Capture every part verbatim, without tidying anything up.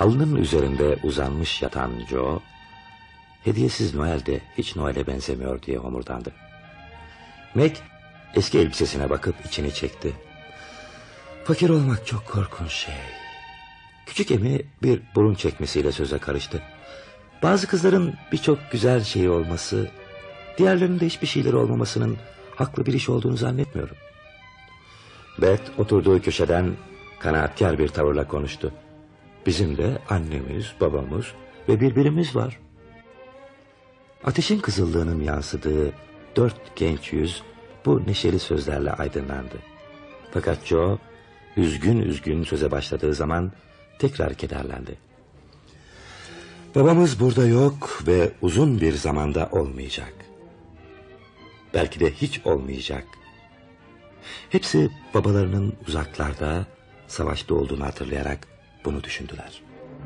Halının üzerinde uzanmış yatan Joe, hediyesiz Noel de hiç Noel'e benzemiyor diye homurdandı. Meg eski elbisesine bakıp içini çekti. Fakir olmak çok korkunç şey. Küçük Emi bir burun çekmesiyle söze karıştı. Bazı kızların birçok güzel şeyi olması, diğerlerinin de hiçbir şeyleri olmamasının haklı bir iş olduğunu zannetmiyorum. Beth oturduğu köşeden kanaatkar bir tavırla konuştu. Bizim de annemiz, babamız ve birbirimiz var. Ateşin kızıllığının yansıdığı dört genç yüz bu neşeli sözlerle aydınlandı. Fakat Joe üzgün üzgün söze başladığı zaman tekrar kederlendi. Babamız burada yok ve uzun bir zamanda olmayacak. Belki de hiç olmayacak. Hepsi babalarının uzaklarda, savaşta olduğunu hatırlayarak bunu düşündüler.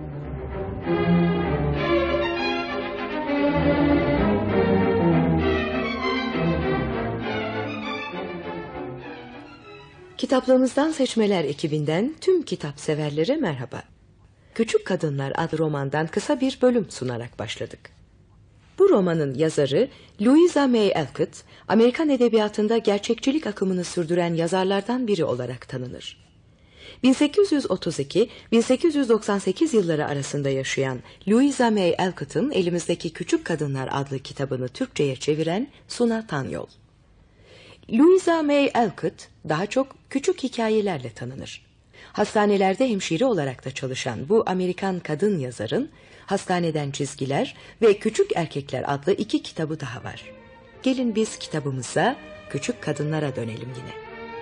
Kitaplığımızdan Seçmeler ekibinden tüm kitap severlere merhaba. Küçük Kadınlar adlı romandan kısa bir bölüm sunarak başladık. Bu romanın yazarı Louisa May Alcott, Amerikan edebiyatında gerçekçilik akımını sürdüren yazarlardan biri olarak tanınır. bin sekiz yüz otuz iki - bin sekiz yüz doksan sekiz yılları arasında yaşayan Louisa May Alcott'ın elimizdeki Küçük Kadınlar adlı kitabını Türkçe'ye çeviren Suna Tanyol. Louisa May Alcott daha çok küçük hikayelerle tanınır. Hastanelerde hemşire olarak da çalışan bu Amerikan kadın yazarın Hastaneden Çizgiler ve Küçük Erkekler adlı iki kitabı daha var. Gelin biz kitabımıza, Küçük Kadınlara dönelim yine.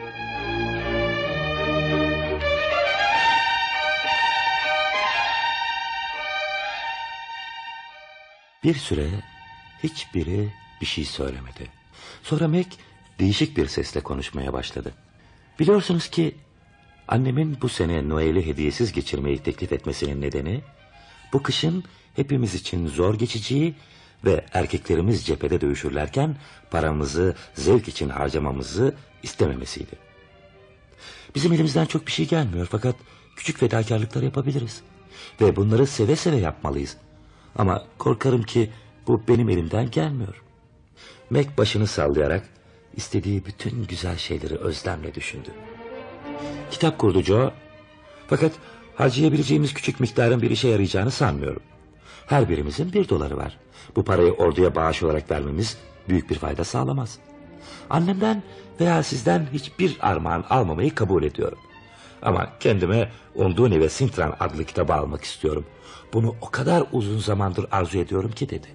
Bir süre hiçbiri bir şey söylemedi. Sonra Meg değişik bir sesle konuşmaya başladı. Biliyorsunuz ki annemin bu sene Noel'i hediyesiz geçirmeyi teklif etmesinin nedeni bu kışın hepimiz için zor geçeceği ve erkeklerimiz cephede dövüşürlerken paramızı zevk için harcamamızı istememesiydi. Bizim elimizden çok bir şey gelmiyor fakat küçük fedakarlıklar yapabiliriz ve bunları seve seve yapmalıyız. Ama korkarım ki bu benim elimden gelmiyor. Meg başını sallayarak istediği bütün güzel şeyleri özlemle düşündü. Kitap kurdu Joe. Fakat harcayabileceğimiz küçük miktarın bir işe yarayacağını sanmıyorum. Her birimizin bir doları var. Bu parayı orduya bağış olarak vermemiz büyük bir fayda sağlamaz. Annemden veya sizden hiçbir armağan almamayı kabul ediyorum. Ama kendime Undine ve Sintran adlı kitabı almak istiyorum. Bunu o kadar uzun zamandır arzu ediyorum ki dedi.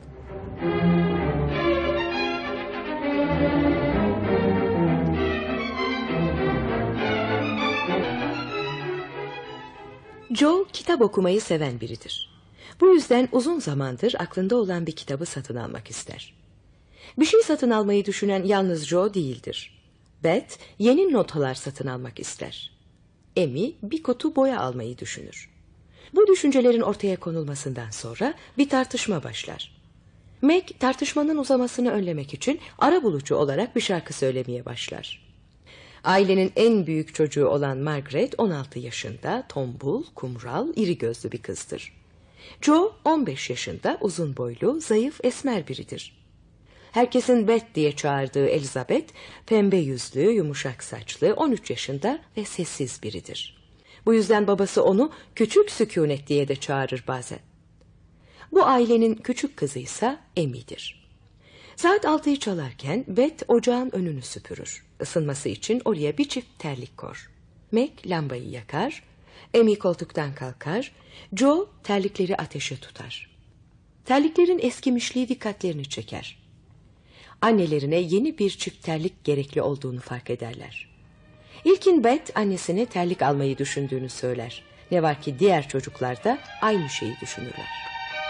Joe kitap okumayı seven biridir. Bu yüzden uzun zamandır aklında olan bir kitabı satın almak ister. Bir şey satın almayı düşünen yalnız Joe değildir. Beth yeni notalar satın almak ister. Amy bir kutu boya almayı düşünür. Bu düşüncelerin ortaya konulmasından sonra bir tartışma başlar. Meg tartışmanın uzamasını önlemek için arabulucu olarak bir şarkı söylemeye başlar. Ailenin en büyük çocuğu olan Margaret on altı yaşında, tombul, kumral, iri gözlü bir kızdır. Joe on beş yaşında, uzun boylu, zayıf, esmer biridir. Herkesin Beth diye çağırdığı Elizabeth, pembe yüzlü, yumuşak saçlı, on üç yaşında ve sessiz biridir. Bu yüzden babası onu küçük sükunet diye de çağırır bazen. Bu ailenin küçük kızıysa Amy'dir. Saat altıyı çalarken Beth ocağın önünü süpürür. Isınması için oraya bir çift terlik kor. Meg lambayı yakar, Amy koltuktan kalkar, Joe terlikleri ateşe tutar. Terliklerin eskimişliği dikkatlerini çeker. Annelerine yeni bir çift terlik gerekli olduğunu fark ederler. İlkin Beth annesine terlik almayı düşündüğünü söyler. Ne var ki diğer çocuklar da aynı şeyi düşünürler.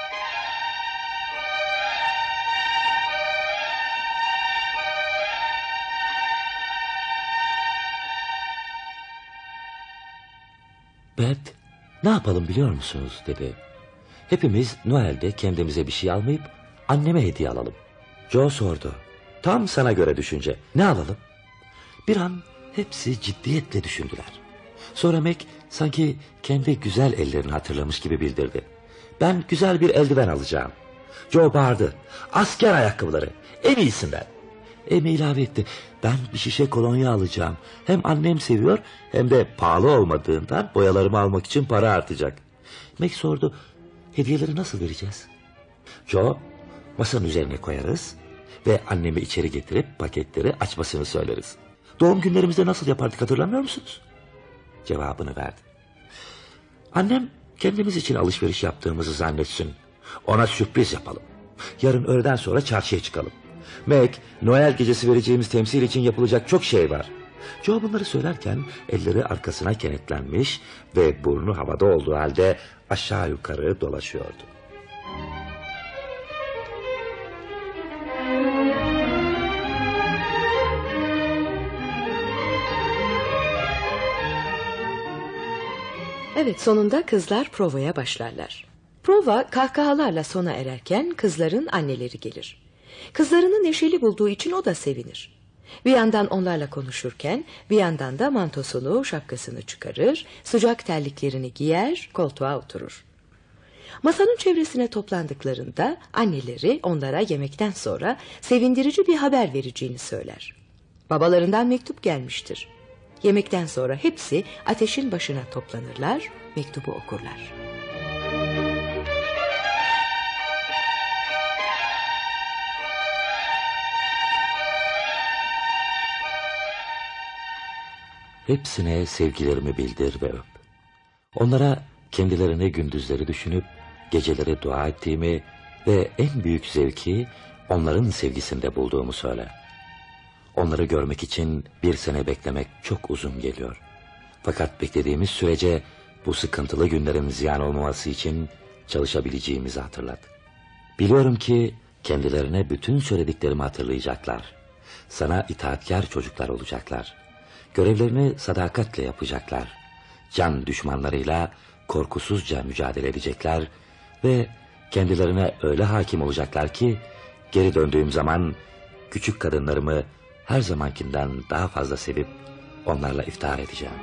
Beth, ne yapalım biliyor musunuz dedi. Hepimiz Noel'de kendimize bir şey almayıp anneme hediye alalım. Joe sordu. Tam sana göre düşünce. Ne alalım? Bir an hepsi ciddiyetle düşündüler. Sonra Meg sanki kendi güzel ellerini hatırlamış gibi bildirdi. Ben güzel bir eldiven alacağım. Joe bağırdı. Asker ayakkabıları. En iyisinden. Amy ilave etti. Ben bir şişe kolonya alacağım. Hem annem seviyor hem de pahalı olmadığından boyalarımı almak için para artacak. Meg sordu. Hediyeleri nasıl vereceğiz? Joe, masanın üzerine koyarız ve annemi içeri getirip paketleri açmasını söyleriz. Doğum günlerimizde nasıl yapardık hatırlamıyor musunuz? Cevabını verdi. Annem kendimiz için alışveriş yaptığımızı zannetsin. Ona sürpriz yapalım. Yarın öğleden sonra çarşıya çıkalım. Meg, Noel gecesi vereceğimiz temsil için yapılacak çok şey var. Joe bunları söylerken elleri arkasına kenetlenmiş ve burnu havada olduğu halde aşağı yukarı dolaşıyordu. Evet, sonunda kızlar provaya başlarlar. Prova kahkahalarla sona ererken kızların anneleri gelir. Kızlarını neşeli bulduğu için o da sevinir. Bir yandan onlarla konuşurken bir yandan da mantosunu, şapkasını çıkarır, sıcak terliklerini giyer, koltuğa oturur. Masanın çevresine toplandıklarında anneleri onlara yemekten sonra sevindirici bir haber vereceğini söyler. Babalarından mektup gelmiştir. Yemekten sonra hepsi ateşin başına toplanırlar, mektubu okurlar. Hepsine sevgilerimi bildir ve öp. Onlara kendilerine gündüzleri düşünüp geceleri dua ettiğimi ve en büyük zevki onların sevgisinde bulduğumu söyle. Onları görmek için bir sene beklemek çok uzun geliyor. Fakat beklediğimiz sürece bu sıkıntılı günlerin ziyan olmaması için çalışabileceğimizi hatırlat. Biliyorum ki kendilerine bütün söylediklerimi hatırlayacaklar. Sana itaatkar çocuklar olacaklar. Görevlerini sadakatle yapacaklar. Can düşmanlarıyla korkusuzca mücadele edecekler ve kendilerine öyle hakim olacaklar ki geri döndüğüm zaman küçük kadınlarımı her zamankinden daha fazla sevip onlarla iftihar edeceğim.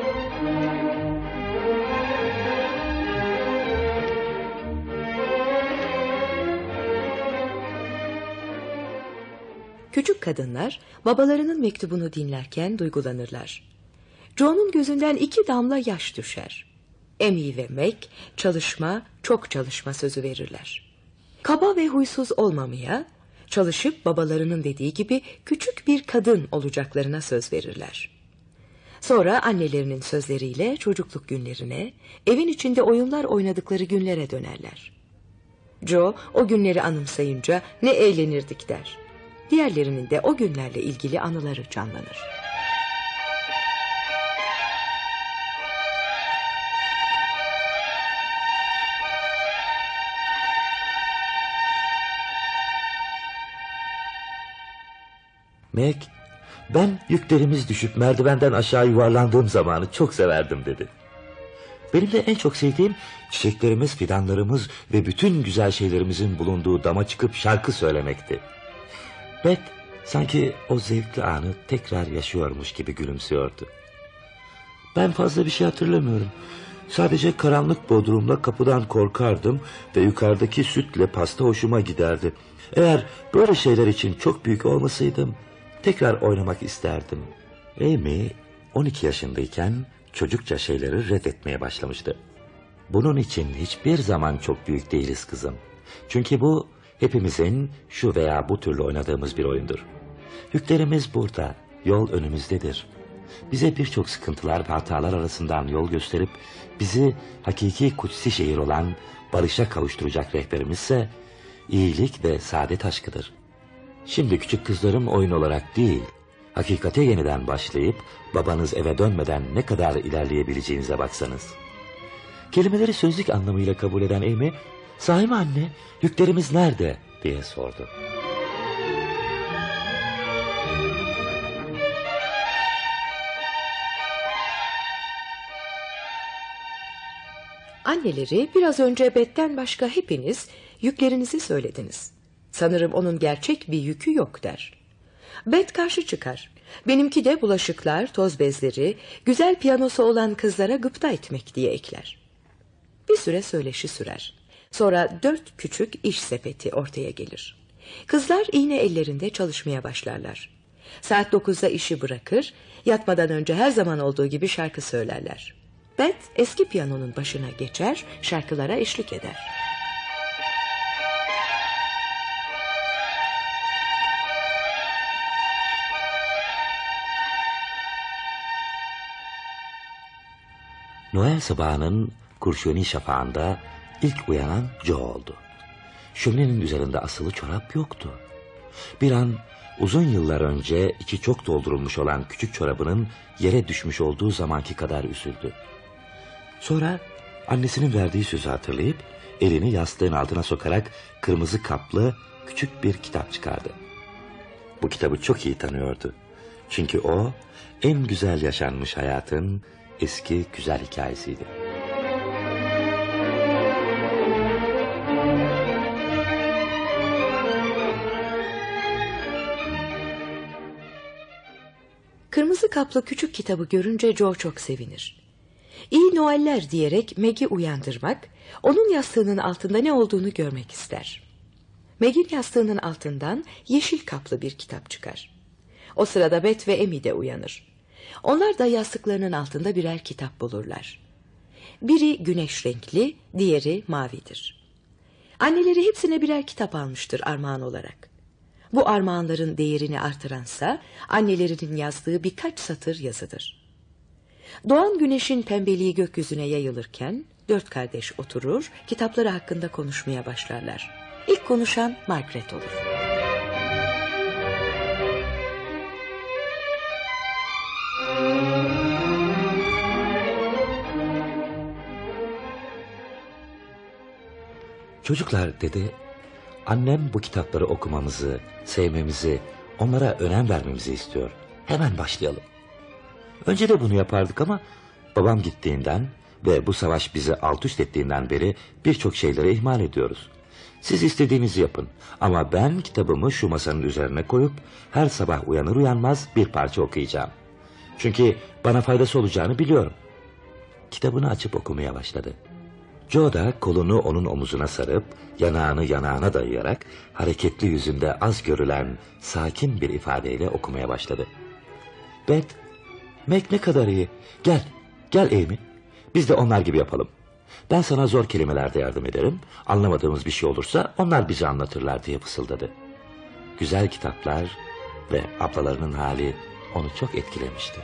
Küçük kadınlar babalarının mektubunu dinlerken duygulanırlar. Joe'nun gözünden iki damla yaş düşer. Amy ve Meg çalışma, çok çalışma sözü verirler. Kaba ve huysuz olmamaya, çalışıp babalarının dediği gibi küçük bir kadın olacaklarına söz verirler. Sonra annelerinin sözleriyle çocukluk günlerine, evin içinde oyunlar oynadıkları günlere dönerler. Joe o günleri anımsayınca ne eğlenirdik der. Diğerlerinin de o günlerle ilgili anıları canlanır. Meg, ben yüklerimiz düşüp merdivenden aşağı yuvarlandığım zamanı çok severdim dedi. Benim de en çok sevdiğim çiçeklerimiz, fidanlarımız ve bütün güzel şeylerimizin bulunduğu dama çıkıp şarkı söylemekti. Beth sanki o zevkli anı tekrar yaşıyormuş gibi gülümsüyordu. Ben fazla bir şey hatırlamıyorum. Sadece karanlık bodrumla kapıdan korkardım ve yukarıdaki sütle pasta hoşuma giderdi. Eğer böyle şeyler için çok büyük olmasaydım tekrar oynamak isterdim. Amy on iki yaşındayken çocukça şeyleri reddetmeye başlamıştı. Bunun için hiçbir zaman çok büyük değiliz kızım. Çünkü bu hepimizin şu veya bu türlü oynadığımız bir oyundur. Yüklerimiz burada, yol önümüzdedir. Bize birçok sıkıntılar ve hatalar arasından yol gösterip bizi hakiki kutsi şehir olan barışa kavuşturacak rehberimizse iyilik ve saadet aşkıdır. Şimdi küçük kızlarım oyun olarak değil, hakikate yeniden başlayıp babanız eve dönmeden ne kadar ilerleyebileceğinize baksanız. Kelimeleri sözlük anlamıyla kabul eden Amy, "Sahi mi anne, yüklerimiz nerede?" diye sordu. Anneleri biraz önce Beth'ten başka hepiniz yüklerinizi söylediniz. Sanırım onun gerçek bir yükü yok der. Bet karşı çıkar. Benimki de bulaşıklar, toz bezleri, güzel piyanosu olan kızlara gıpta etmek diye ekler. Bir süre söyleşi sürer. Sonra dört küçük iş sepeti ortaya gelir. Kızlar iğne ellerinde çalışmaya başlarlar. Saat dokuzda işi bırakır, yatmadan önce her zaman olduğu gibi şarkı söylerler. Bet eski piyanonun başına geçer, şarkılara eşlik eder. Noel sabahının kurşuni şafağında ilk uyanan Joe oldu. Şöminenin üzerinde asılı çorap yoktu. Bir an uzun yıllar önce içi çok doldurulmuş olan küçük çorabının yere düşmüş olduğu zamanki kadar üzüldü. Sonra annesinin verdiği sözü hatırlayıp elini yastığın altına sokarak kırmızı kaplı küçük bir kitap çıkardı. Bu kitabı çok iyi tanıyordu. Çünkü o en güzel yaşanmış hayatın eski güzel hikayesiydi. Kırmızı kaplı küçük kitabı görünce Joe çok sevinir. İyi Noeller diyerek Meg'i uyandırmak, onun yastığının altında ne olduğunu görmek ister. Meg'in yastığının altından yeşil kaplı bir kitap çıkar. O sırada Bet ve Amy de uyanır. Onlar da yastıklarının altında birer kitap bulurlar. Biri güneş renkli, diğeri mavidir. Anneleri hepsine birer kitap almıştır armağan olarak. Bu armağanların değerini artıransa annelerinin yazdığı birkaç satır yazıdır. Doğan güneşin pembeliği gökyüzüne yayılırken dört kardeş oturur, kitapları hakkında konuşmaya başlarlar. İlk konuşan Margaret olur. Çocuklar dedi, annem bu kitapları okumamızı, sevmemizi, onlara önem vermemizi istiyor. Hemen başlayalım. Önce de bunu yapardık ama babam gittiğinden ve bu savaş bizi alt üst ettiğinden beri birçok şeyleri ihmal ediyoruz. Siz istediğinizi yapın ama ben kitabımı şu masanın üzerine koyup her sabah uyanır uyanmaz bir parça okuyacağım. Çünkü bana faydası olacağını biliyorum. Kitabını açıp okumaya başladı. Joe da kolunu onun omuzuna sarıp yanağını yanağına dayayarak hareketli yüzünde az görülen sakin bir ifadeyle okumaya başladı. Bet, Meg ne kadar iyi. Gel, gel Amy. Biz de onlar gibi yapalım. Ben sana zor kelimelerde yardım ederim. Anlamadığımız bir şey olursa onlar bize anlatırlar diye fısıldadı. Güzel kitaplar ve ablalarının hali onu çok etkilemişti.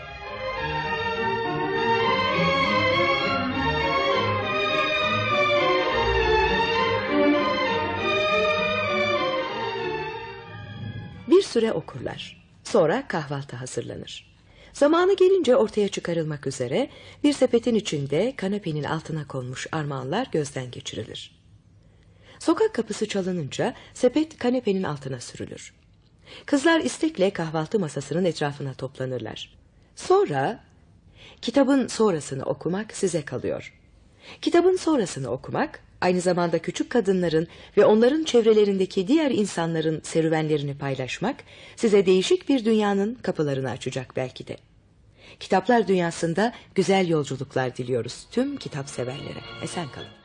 Bir süre okurlar. Sonra kahvaltı hazırlanır. Zamanı gelince ortaya çıkarılmak üzere bir sepetin içinde kanepenin altına konmuş armağanlar gözden geçirilir. Sokak kapısı çalınınca sepet kanepenin altına sürülür. Kızlar istekle kahvaltı masasının etrafına toplanırlar. Sonra kitabın sonrasını okumak size kalıyor. Kitabın sonrasını okumak aynı zamanda küçük kadınların ve onların çevrelerindeki diğer insanların serüvenlerini paylaşmak size değişik bir dünyanın kapılarını açacak belki de. Kitaplar dünyasında güzel yolculuklar diliyoruz tüm kitap severlere. Esen kalın.